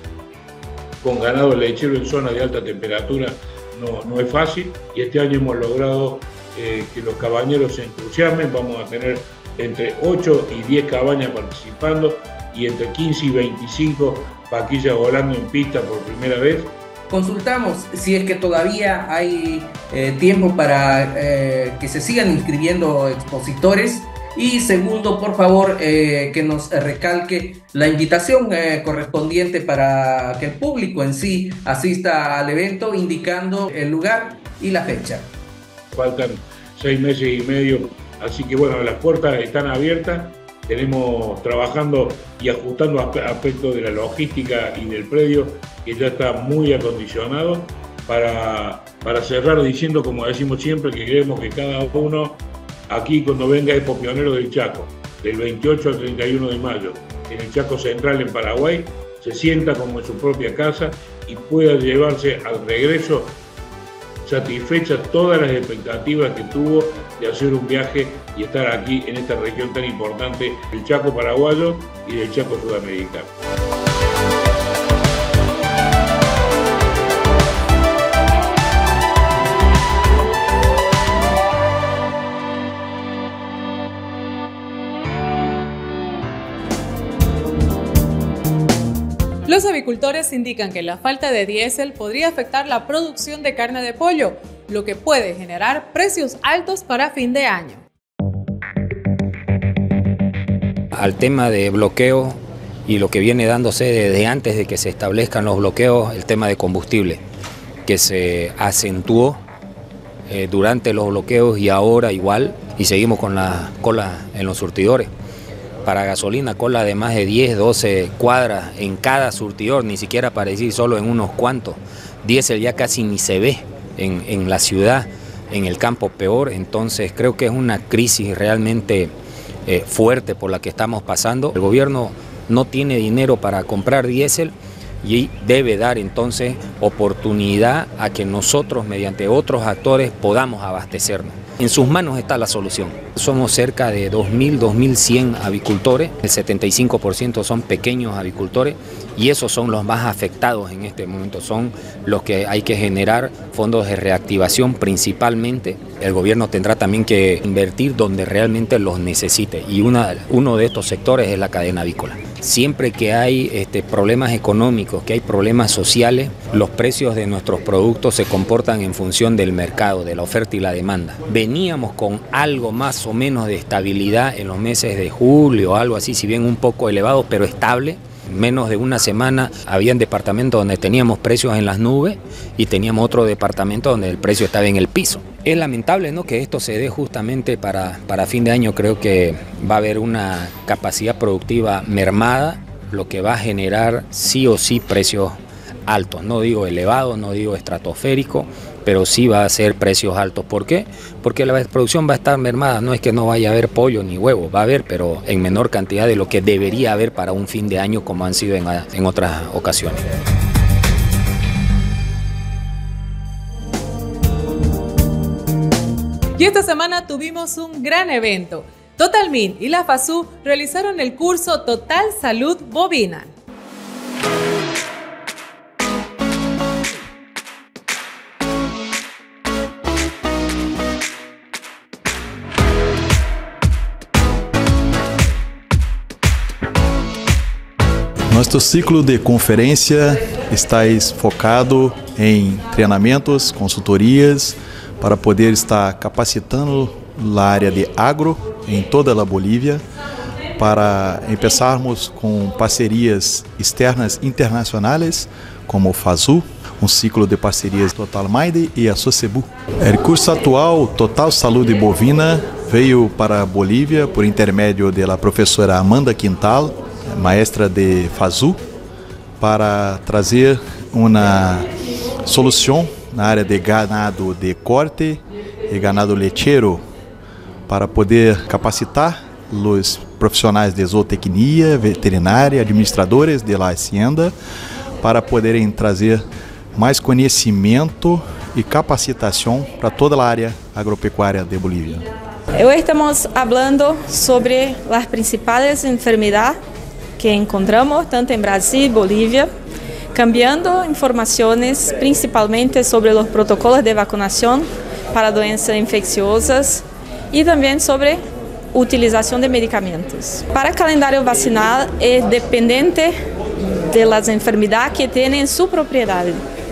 con ganado lechero en zonas de alta temperatura no, no es fácil, y este año hemos logrado eh, que los cabañeros se entusiasmen. Vamos a tener entre ocho y diez cabañas participando y entre quince y veinticinco vaquillas volando en pista por primera vez. Consultamos si es que todavía hay eh, tiempo para eh, que se sigan inscribiendo expositores. Y segundo, por favor, eh, que nos recalque la invitación eh, correspondiente para que el público en sí asista al evento, indicando el lugar y la fecha. Faltan seis meses y medio, así que bueno, las puertas están abiertas. Tenemos trabajando y ajustando aspectos de la logística y del predio, que ya está muy acondicionado, para, para cerrar diciendo, como decimos siempre, que queremos que cada uno aquí, cuando venga Expo Pionero del Chaco, del veintiocho al treinta y uno de mayo, en el Chaco Central en Paraguay, se sienta como en su propia casa y pueda llevarse al regreso satisfecha todas las expectativas que tuvo de hacer un viaje y estar aquí en esta región tan importante del Chaco paraguayo y del Chaco sudamericano. Los avicultores indican que la falta de diésel podría afectar la producción de carne de pollo, lo que puede generar precios altos para fin de año. Al tema de bloqueo y lo que viene dándose desde antes de que se establezcan los bloqueos, el tema de combustible, que se acentuó eh, durante los bloqueos y ahora igual, y seguimos con la cola en los surtidores. Para gasolina, cola de más de diez, doce cuadras en cada surtidor, ni siquiera para decir solo en unos cuantos. Diésel ya casi ni se ve en, en la ciudad, en el campo peor. Entonces creo que es una crisis realmente eh, fuerte por la que estamos pasando. El gobierno no tiene dinero para comprar diésel y debe dar entonces oportunidad a que nosotros, mediante otros actores, podamos abastecernos. En sus manos está la solución. Somos cerca de dos mil, dos mil cien avicultores, el setenta y cinco por ciento son pequeños avicultores y esos son los más afectados en este momento, son los que hay que generar fondos de reactivación principalmente. El gobierno tendrá también que invertir donde realmente los necesite y una, uno de estos sectores es la cadena avícola. Siempre que hay este, problemas económicos, que hay problemas sociales, los precios de nuestros productos se comportan en función del mercado, de la oferta y la demanda. Veníamos con algo más o menos de estabilidad en los meses de julio, algo así, si bien un poco elevado, pero estable. Menos de una semana habían departamentos donde teníamos precios en las nubes y teníamos otro departamento donde el precio estaba en el piso. Es lamentable, ¿no?, que esto se dé justamente para, para fin de año. Creo que va a haber una capacidad productiva mermada, lo que va a generar sí o sí precios altos. No digo elevados, no digo estratosféricos, pero sí va a ser precios altos. ¿Por qué? Porque la producción va a estar mermada. No es que no vaya a haber pollo ni huevo, va a haber, pero en menor cantidad de lo que debería haber para un fin de año como han sido en, en otras ocasiones. Y esta semana tuvimos un gran evento. Totalmin y la FASU realizaron el curso Total Salud Bovina. Nuestro ciclo de conferencia está focado em treinamentos, consultorias, para poder estar capacitando a área de agro em toda a Bolívia, para começarmos com parcerias externas internacionais, como o FASU, um ciclo de parcerias Total Mind e a Socebu. O curso atual, Total Saúde Bovina, veio para a Bolívia por intermédio da professora Amanda Quintal, maestra de FASU, para trazer uma solução na área de ganado de corte e ganado lecheiro, para poder capacitar os profissionais de zootecnia, veterinária, administradores de la hacienda, para poderem trazer mais conhecimento e capacitação para toda a área agropecuária de Bolívia. Hoy estamos hablando sobre las principales enfermedades que encontramos tanto en Brasil y Bolivia, cambiando informaciones principalmente sobre los protocolos de vacunación para doenças infecciosas y también sobre utilización de medicamentos. Para el calendario vacinal es dependiente de las enfermedades que tienen en su propiedad.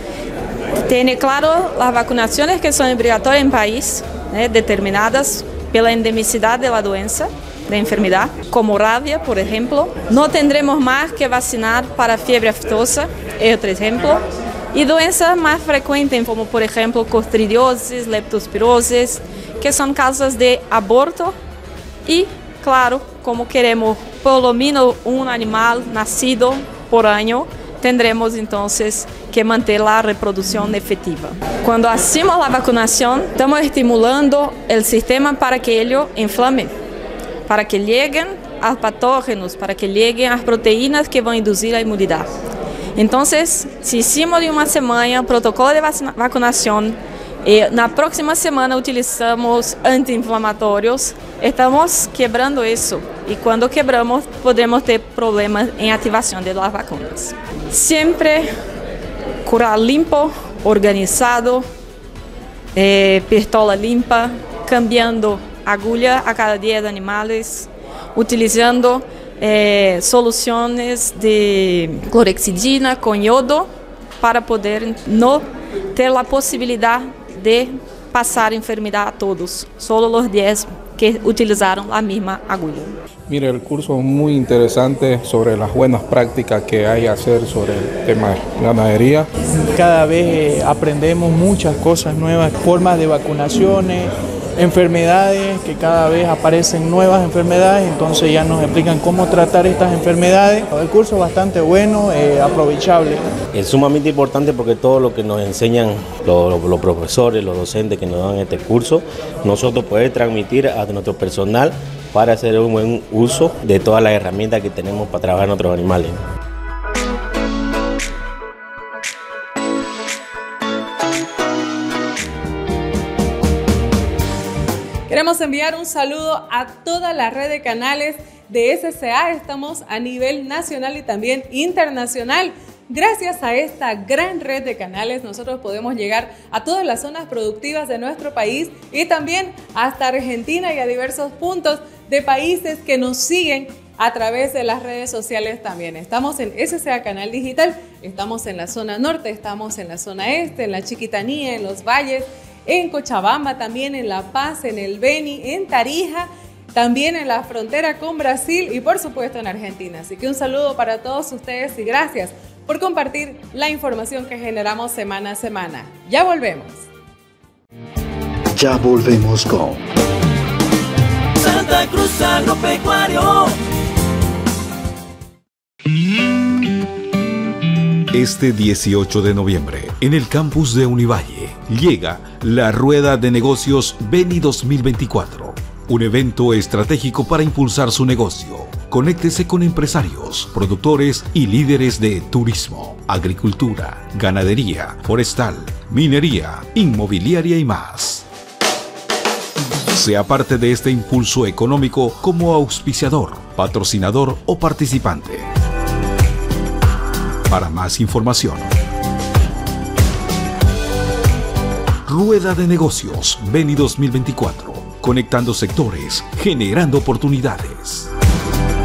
Tiene claro las vacunaciones que son obligatorias en el país, ¿eh? determinadas pela endemicidad de la doença, de enfermedad, como rabia, por ejemplo. No tendremos más que vacinar para fiebre aftosa, es otro ejemplo, y doenças más frecuentes, como por ejemplo costridiosis, leptospirosis, que son causas de aborto, y claro, como queremos por lo menos un animal nacido por año, tendremos entonces que manter la reproducción efectiva. Cuando hacemos la vacunación, estamos estimulando el sistema para que ello inflame, para que lleguen a patógenos, para que lleguen a proteínas que van a inducir la inmunidad. Entonces, si hicimos de una semana protocolo de vacunación, e na próxima semana utilizamos anti-inflamatórios, estamos quebrando isso. E quando quebramos, podemos ter problemas em ativação de las vacunas. Sempre curar limpo, organizado, eh, pistola limpa, cambiando agulha a cada dez animais, utilizando eh, soluções de clorexidina com iodo para poder não ter a possibilidade de pasar enfermedad a todos, solo los diez que utilizaron la misma agulla. Mire, el curso es muy interesante sobre las buenas prácticas que hay que hacer sobre el tema de ganadería. Cada vez eh, aprendemos muchas cosas nuevas, formas de vacunaciones, enfermedades, que cada vez aparecen nuevas enfermedades, entonces ya nos explican cómo tratar estas enfermedades. El curso es bastante bueno, eh, aprovechable. Es sumamente importante porque todo lo que nos enseñan los, los profesores, los docentes que nos dan este curso, nosotros poder transmitir a nuestro personal para hacer un buen uso de todas las herramientas que tenemos para trabajar en otros animales. Queremos enviar un saludo a toda la red de canales de S C A. Estamos a nivel nacional y también internacional. Gracias a esta gran red de canales, nosotros podemos llegar a todas las zonas productivas de nuestro país y también hasta Argentina y a diversos puntos de países que nos siguen a través de las redes sociales también. Estamos en S C A Canal Digital, estamos en la zona norte, estamos en la zona este, en la Chiquitanía, en los valles, en Cochabamba, también en La Paz, en el Beni, en Tarija, también en la frontera con Brasil y por supuesto en Argentina. Así que un saludo para todos ustedes y gracias por compartir la información que generamos semana a semana. Ya volvemos. Ya volvemos con Santa Cruz Agropecuario. Este dieciocho de noviembre, en el campus de Univalle, llega la Rueda de Negocios Beni dos mil veinticuatro, un evento estratégico para impulsar su negocio. Conéctese con empresarios, productores y líderes de turismo, agricultura, ganadería, forestal, minería, inmobiliaria y más. Sea parte de este impulso económico como auspiciador, patrocinador o participante. Para más información, Rueda de Negocios Beni dos mil veinticuatro, conectando sectores, generando oportunidades.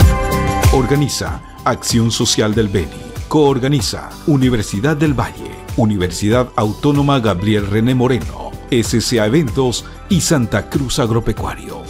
Organiza Acción Social del Beni. Coorganiza Universidad del Valle. Universidad Autónoma Gabriel René Moreno, S C A Eventos y Santa Cruz Agropecuario.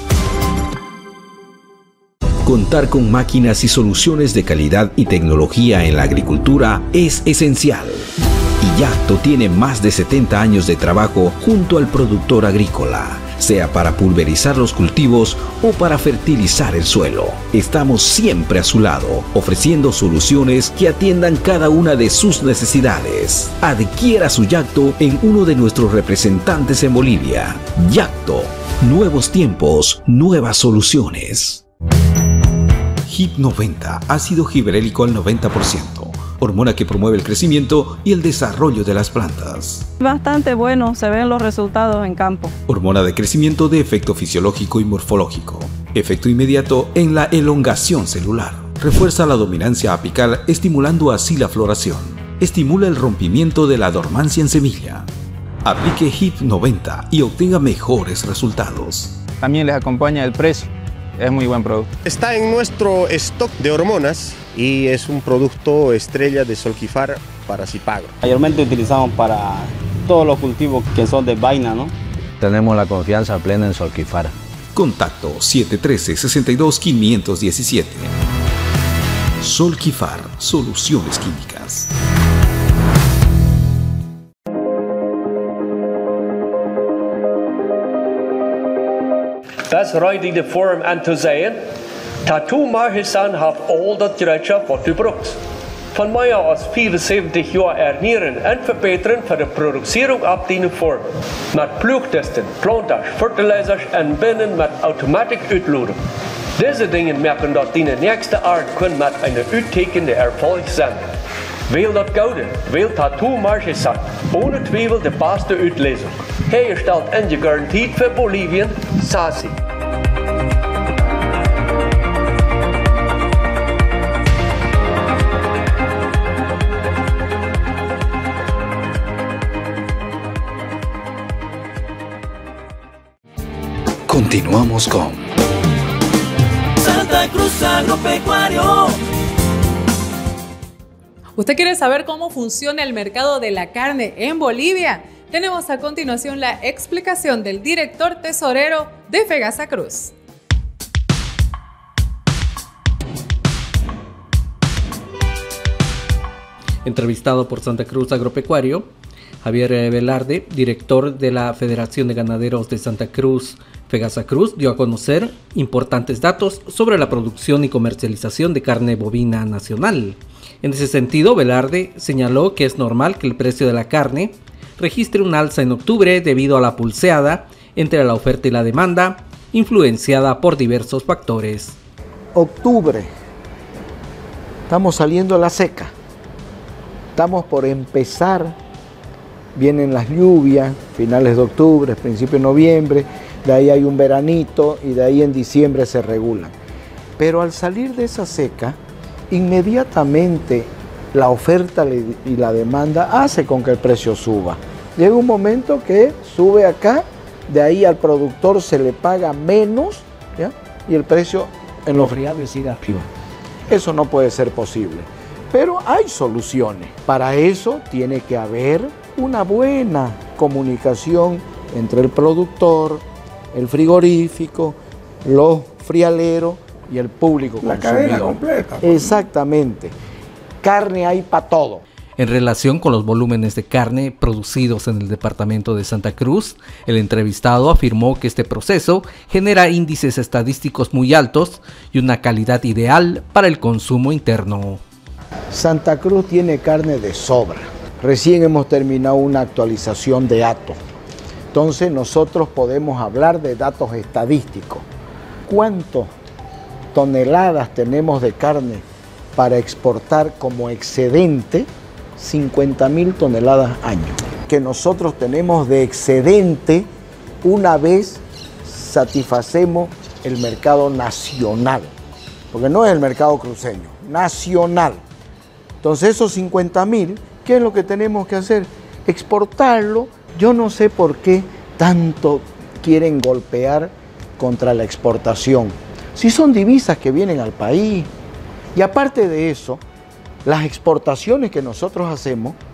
Contar con máquinas y soluciones de calidad y tecnología en la agricultura es esencial. Y Yacto tiene más de setenta años de trabajo junto al productor agrícola, sea para pulverizar los cultivos o para fertilizar el suelo. Estamos siempre a su lado, ofreciendo soluciones que atiendan cada una de sus necesidades. Adquiera su Yacto en uno de nuestros representantes en Bolivia. Yacto, nuevos tiempos, nuevas soluciones. H I P noventa, ácido gibberélico al noventa por ciento, hormona que promueve el crecimiento y el desarrollo de las plantas. Bastante bueno, se ven los resultados en campo. Hormona de crecimiento de efecto fisiológico y morfológico. Efecto inmediato en la elongación celular. Refuerza la dominancia apical, estimulando así la floración. Estimula el rompimiento de la dormancia en semilla. Aplique H I P noventa y obtenga mejores resultados. También les acompaña el precio. Es muy buen producto. Está en nuestro stock de hormonas y es un producto estrella de Solquifar para Zipagro. Mayormente utilizamos para todos los cultivos que son de vaina, ¿no? Tenemos la confianza plena en Solquifar. Contacto siete uno tres, seis dos, cinco uno siete. Solquifar, soluciones químicas. Dat is rijden de vorm aan te zeggen. Tattoo Margesan heeft al dat gereedschap wat u braucht. Van mij als vierenzevenzig jaar ernähren en verbeteren voor de productie op die vorm. Met ploegtesten, plantage, fertilizers en binnen met automatisch uitloaden. Deze dingen maken dat die nächste aard kunnen met een uittekende erfolg zijn. Wil dat gouden, wil Tattoo Margesan. Ohne twijfel de beste uitlezing. Hergesteld en gegarandeerd voor Bolivien, Sasi. Continuamos con Santa Cruz Agropecuario. ¿Usted quiere saber cómo funciona el mercado de la carne en Bolivia? Tenemos a continuación la explicación del director tesorero de Fegasa Cruz. Entrevistado por Santa Cruz Agropecuario, Javier Velarde, director de la Federación de Ganaderos de Santa Cruz, Fegasa Cruz, dio a conocer importantes datos sobre la producción y comercialización de carne bovina nacional. En ese sentido, Velarde señaló que es normal que el precio de la carne registre un alza en octubre debido a la pulseada entre la oferta y la demanda, influenciada por diversos factores. Octubre, estamos saliendo a la seca, estamos por empezar, vienen las lluvias, finales de octubre, principio de noviembre, de ahí hay un veranito y de ahí en diciembre se regulan. Pero al salir de esa seca, inmediatamente la oferta y la demanda hace con que el precio suba. Llega un momento que sube acá, de ahí al productor se le paga menos, ¿ya? Y el precio en los friables sigue arriba. Eso no puede ser posible. Pero hay soluciones. Para eso tiene que haber una buena comunicación entre el productor, el frigorífico, los frialeros y el público consumidor. La cadena completa. Exactamente. Carne hay para todo. En relación con los volúmenes de carne producidos en el departamento de Santa Cruz, el entrevistado afirmó que este proceso genera índices estadísticos muy altos y una calidad ideal para el consumo interno. Santa Cruz tiene carne de sobra. Recién hemos terminado una actualización de datos. Entonces nosotros podemos hablar de datos estadísticos. ¿Cuántas toneladas tenemos de carne para exportar como excedente? cincuenta mil toneladas año. Que nosotros tenemos de excedente una vez satisfacemos el mercado nacional. Porque no es el mercado cruceño, nacional. Entonces esos cincuenta mil, ¿qué es lo que tenemos que hacer? Exportarlo. Yo no sé por qué tanto quieren golpear contra la exportación. Si son divisas que vienen al país. Y aparte de eso, las exportaciones que nosotros hacemos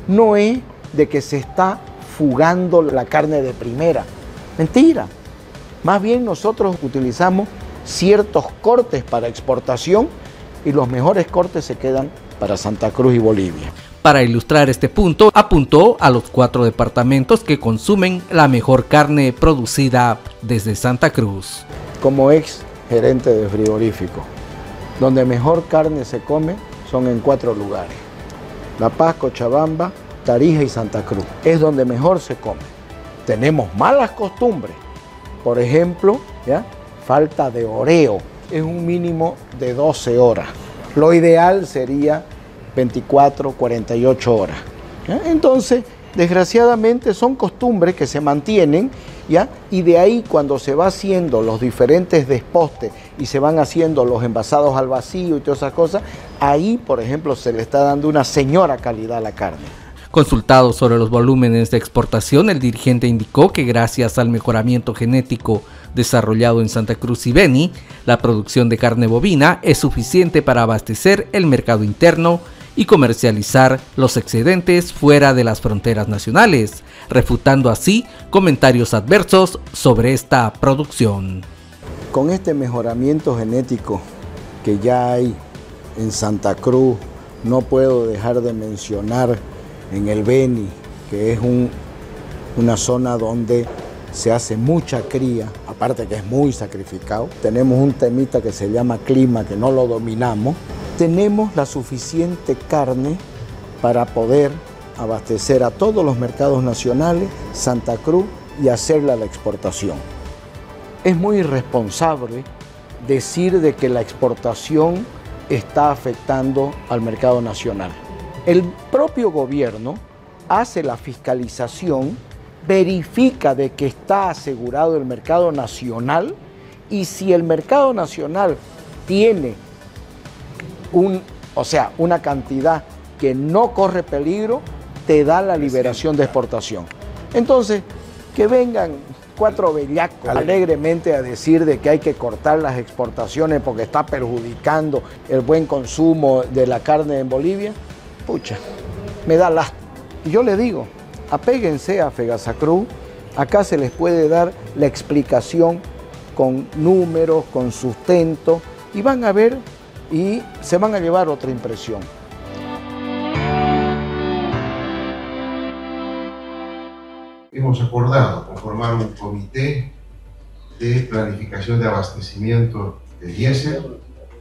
no es de que se está fugando la carne de primera. Mentira. Más bien nosotros utilizamos ciertos cortes para exportación y los mejores cortes se quedan para Santa Cruz y Bolivia. Para ilustrar este punto, apuntó a los cuatro departamentos que consumen la mejor carne producida desde Santa Cruz. Como ex gerente de frigorífico, donde mejor carne se come son en cuatro lugares: La Paz, Cochabamba, Tarija y Santa Cruz. Es donde mejor se come. Tenemos malas costumbres. Por ejemplo, ¿ya? falta de oreo. Es un mínimo de doce horas. Lo ideal sería veinticuatro, cuarenta y ocho horas. ¿Ya? Entonces, desgraciadamente son costumbres que se mantienen, ¿ya? Y de ahí cuando se va haciendo los diferentes despostes y se van haciendo los envasados al vacío y todas esas cosas, ahí, por ejemplo, se le está dando una señora calidad a la carne. Consultado sobre los volúmenes de exportación, el dirigente indicó que gracias al mejoramiento genético desarrollado en Santa Cruz y Beni, la producción de carne bovina es suficiente para abastecer el mercado interno y comercializar los excedentes fuera de las fronteras nacionales, refutando así comentarios adversos sobre esta producción. Con este mejoramiento genético que ya hay en Santa Cruz, no puedo dejar de mencionar en el Beni, que es un, una zona donde se hace mucha cría, aparte que es muy sacrificado. Tenemos un temita que se llama clima, que no lo dominamos. Tenemos la suficiente carne para poder abastecer a todos los mercados nacionales, Santa Cruz, y hacerla a la exportación. Es muy irresponsable decir de que la exportación está afectando al mercado nacional. El propio gobierno hace la fiscalización, verifica de que está asegurado el mercado nacional, y si el mercado nacional tiene un, o sea, una cantidad que no corre peligro, te da la liberación de exportación. Entonces, que vengan cuatro bellacos alegremente a decir de que hay que cortar las exportaciones porque está perjudicando el buen consumo de la carne en Bolivia, pucha, me da lástima. Y yo le digo, apéguense a Fegasacruz, acá se les puede dar la explicación con números, con sustento, y van a ver y se van a llevar otra impresión. Hemos acordado conformar un comité de planificación de abastecimiento de diésel.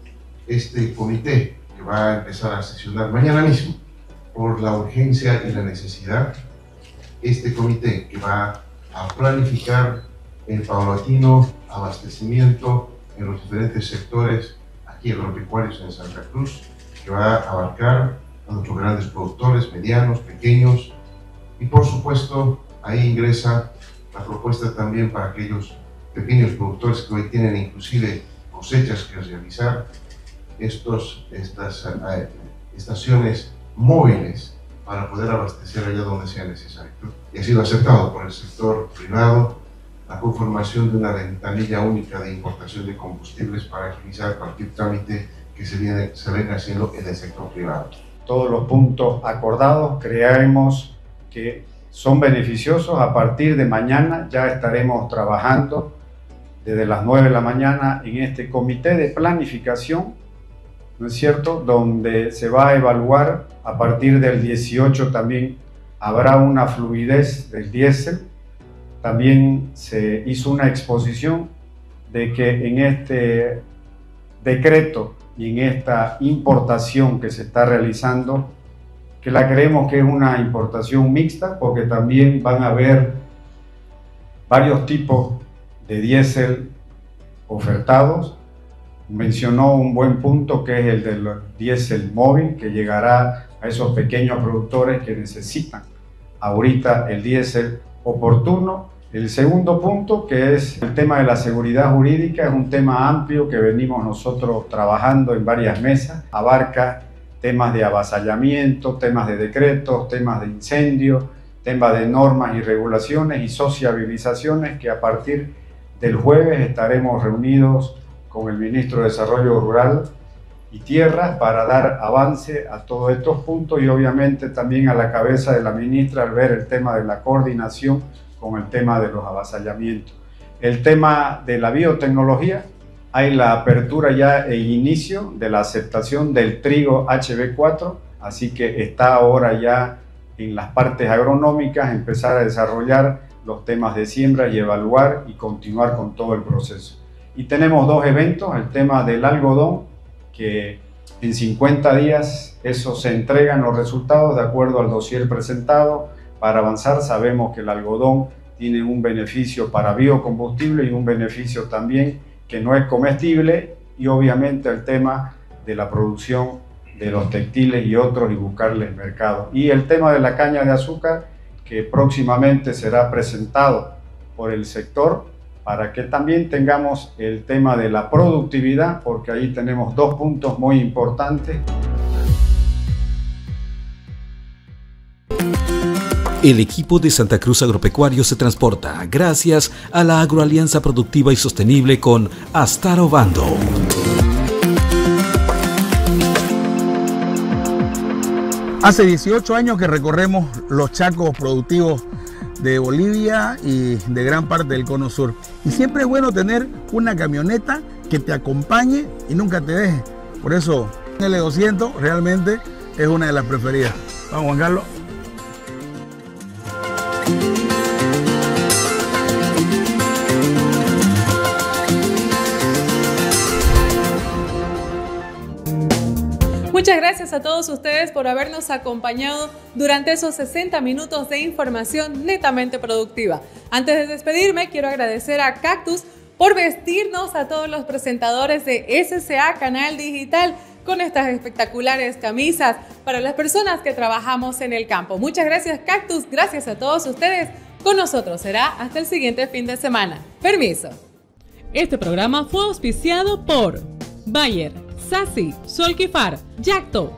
Este comité, que va a empezar a sesionar mañana mismo por la urgencia y la necesidad, este comité que va a planificar el paulatino abastecimiento en los diferentes sectores aquí agropecuarios en Santa Cruz, que va a abarcar a nuestros grandes productores, medianos, pequeños, y por supuesto ahí ingresa la propuesta también para aquellos pequeños productores que hoy tienen inclusive cosechas que realizar, estos, estas eh, estaciones móviles para poder abastecer allá donde sea necesario. Y ha sido aceptado por el sector privado la conformación de una ventanilla única de importación de combustibles para agilizar cualquier trámite que se, viene, se venga haciendo en el sector privado. Todos los puntos acordados creemos que son beneficiosos. A partir de mañana ya estaremos trabajando desde las nueve de la mañana en este comité de planificación, ¿no es cierto?, donde se va a evaluar a partir del dieciocho también habrá una fluidez del diésel. También se hizo una exposición de que en este decreto y en esta importación que se está realizando, que la creemos que es una importación mixta, porque también van a haber varios tipos de diésel ofertados. Mencionó un buen punto que es el del diésel móvil, que llegará a esos pequeños productores que necesitan ahorita el diésel oportuno. El segundo punto, que es el tema de la seguridad jurídica, es un tema amplio que venimos nosotros trabajando en varias mesas. Abarca temas de avasallamiento, temas de decretos, temas de incendio, temas de normas y regulaciones y sociabilizaciones, que a partir del jueves estaremos reunidos con el ministro de Desarrollo Rural y tierras para dar avance a todos estos puntos y obviamente también a la cabeza de la ministra al ver el tema de la coordinación con el tema de los avasallamientos. El tema de la biotecnología, hay la apertura ya e inicio de la aceptación del trigo H B cuatro, así que está ahora ya en las partes agronómicas empezar a desarrollar los temas de siembra y evaluar y continuar con todo el proceso. Y tenemos dos eventos, el tema del algodón, que en cincuenta días eso se entregan los resultados de acuerdo al dossier presentado. Para avanzar sabemos que el algodón tiene un beneficio para biocombustible y un beneficio también que no es comestible, y obviamente el tema de la producción de los textiles y otros y buscarles mercado. Y el tema de la caña de azúcar, que próximamente será presentado por el sector para que también tengamos el tema de la productividad, porque ahí tenemos dos puntos muy importantes. El equipo de Santa Cruz Agropecuario se transporta gracias a la Agroalianza Productiva y Sostenible con Astaro Bando. Hace dieciocho años que recorremos los chacos productivos de Bolivia y de gran parte del Cono Sur. Y siempre es bueno tener una camioneta que te acompañe y nunca te deje. Por eso, el L doscientos realmente es una de las preferidas. Vamos, Juan Carlos. Muchas gracias a todos ustedes por habernos acompañado durante esos sesenta minutos de información netamente productiva. Antes de despedirme, quiero agradecer a Cactus por vestirnos a todos los presentadores de S S A Canal Digital con estas espectaculares camisas para las personas que trabajamos en el campo. Muchas gracias, Cactus. Gracias a todos ustedes. Con nosotros será hasta el siguiente fin de semana. Permiso. Este programa fue auspiciado por Bayer, Sassi, Solquifar, Yacto.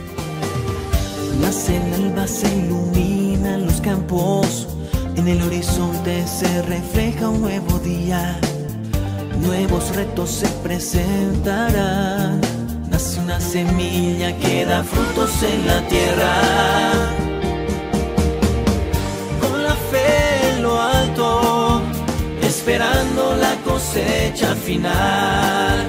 Nace el alba, se iluminan los campos, en el horizonte se refleja un nuevo día, nuevos retos se presentarán, nace una semilla que da frutos en la tierra, con la fe en lo alto, esperando la cosecha final.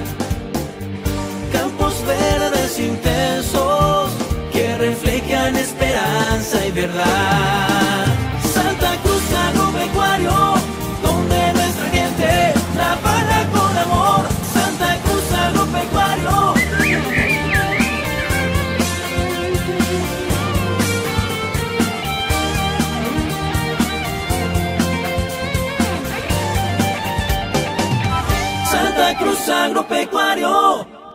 Verdes intensos que reflejan esperanza y verdad. Santa Cruz Agropecuario, donde nuestra gente trabaja con amor. Santa Cruz Agropecuario. Santa Cruz Agropecuario.